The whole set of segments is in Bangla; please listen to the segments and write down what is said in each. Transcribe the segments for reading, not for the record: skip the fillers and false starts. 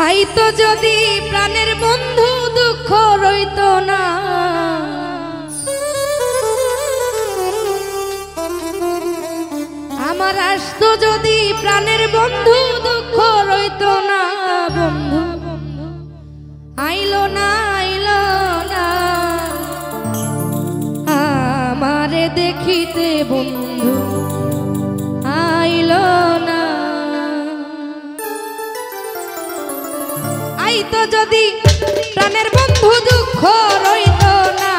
আইতো যদি প্রাণের বন্ধু দুঃখ রইত না, আমার আসতো যদি প্রাণের বন্ধু দুঃখ রইত না। বন্ধু আইলো না আইলো না আমারে দেখিতে, বন্ধু আইলো না। আইতো যদি প্রাণের বন্ধু দুঃখ রইত না,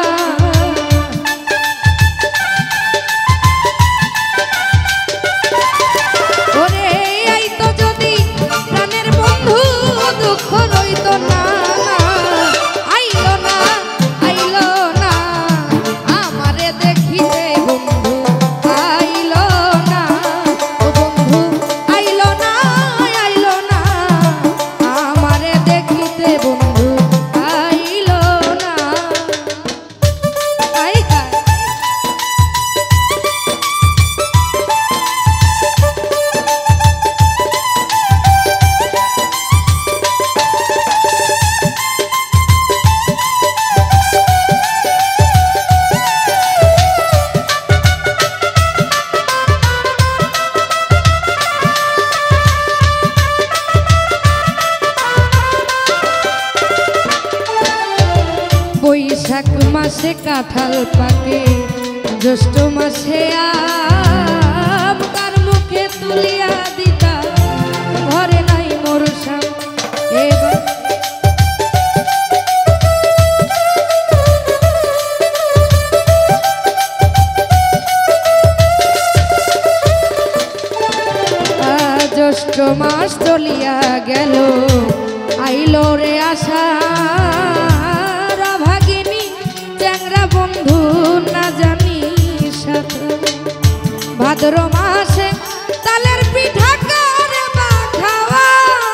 ওরে আইতো যদি প্রাণের বন্ধু দুঃখ রইত না। আইলো না আইলো না আমারে দেখিতে, বন্ধু আইলো না। ও বন্ধু আইলো না আইলো না আমারে দেখিতে, বন্ধু আইলো না। বৈশাখ মাসে কাঁঠাল পাকে, জ্যৈষ্ঠ মাসে আম, তার মুখে তুলিয়া দিতা ঘরে নাই মোর শাম। এবার জ্যৈষ্ঠ মাস চলিয়া গেল, আইলো রে আশা বন্ধু না জানি সাথে। ভাদ্র মাসে তালের পিঠা করে খাওয়া,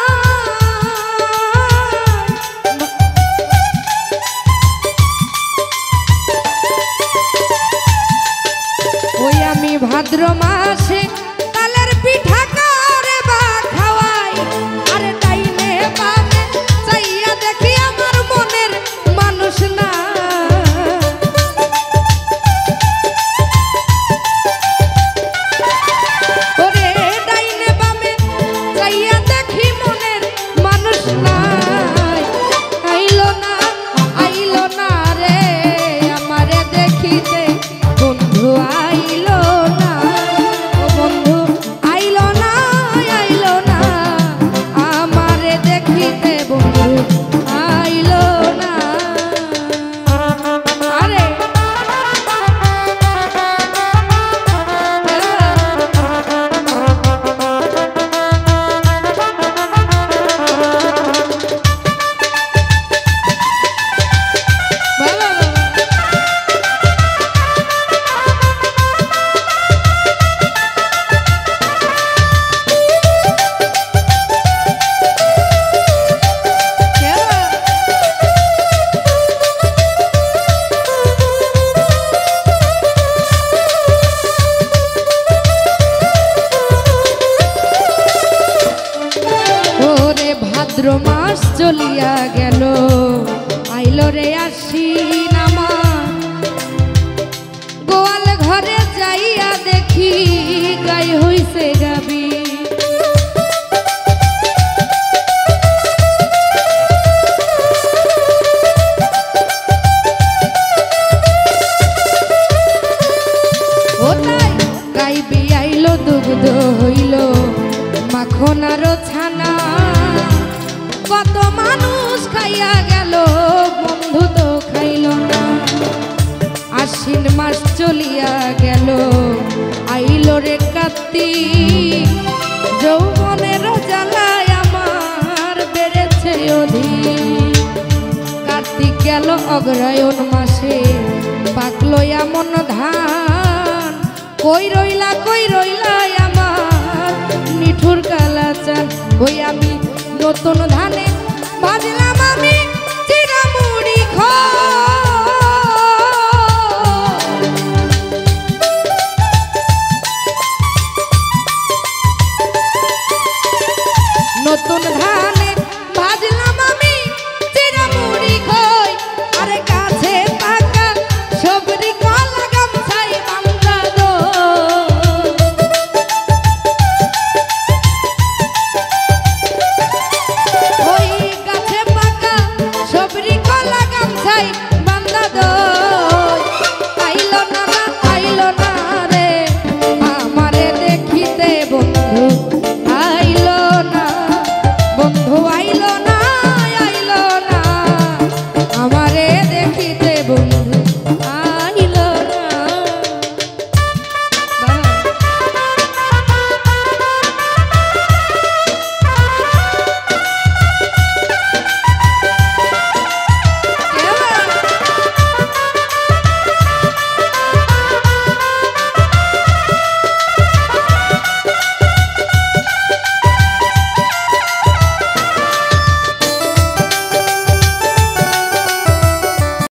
ওই আমি ভাদ্র মাসে তালের পিঠা করে খাওয়াই। আরে ডাইনে বামে চাইয়া দেখি আমার মনের মানুষ না, ভাদ্র মাস চলিয়া গেল, আইলো রে আশ্বিন আমার। গোয়াল ঘরে যাইয়া দেখি গাই হইছে গাবি, ওটাই গাইবি আইলো, দুগ্ধ হইল মাখন আরো ছানা। কত মানুষ খাইয়া গেল, বন্ধু তো খাইল না। আশ্বিন মাস চলিয়া গেল, আইলো রে কার্তিক। যৌবনের জ্বালায় আমার বেড়েছে অধিক। কার্তিক গেল অগ্রহায়ণ মাসে, পাকলো এমন ধান। কই রইলা আমার নিঠুর কালাচান। ওই আমি নতুন ধান